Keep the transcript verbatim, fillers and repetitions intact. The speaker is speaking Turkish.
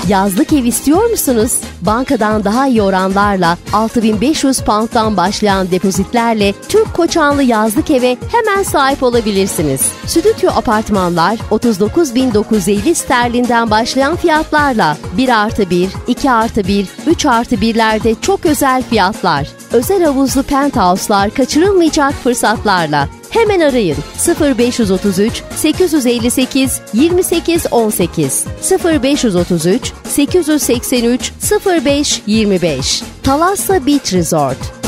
Yazlık ev istiyor musunuz? Bankadan daha iyi oranlarla altı bin beş yüz pound'dan başlayan depozitlerle Türk Koçanlı yazlık eve hemen sahip olabilirsiniz. Stüdyo apartmanlar otuz dokuz bin dokuz yüz elli sterlinden başlayan fiyatlarla bir artı bir, iki artı bir, üç artı birlerde çok özel fiyatlar. Özel havuzlu penthouse'lar kaçırılmayacak fırsatlarla. Hemen arayın sıfır beş otuz üç sekiz yüz elli sekiz yirmi sekiz on sekiz sıfır beş otuz üç sekiz yüz seksen üç sıfır beş yirmi beş. Thalassa Beach Resort.